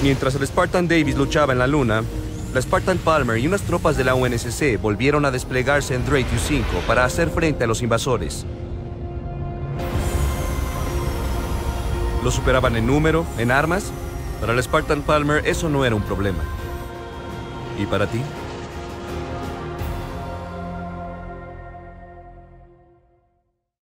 Mientras el Spartan Davis luchaba en la Luna, la Spartan Palmer y unas tropas de la UNSC volvieron a desplegarse en Drake U-5 para hacer frente a los invasores. Los superaban en número, en armas. Para la Spartan Palmer eso no era un problema. ¿Y para ti?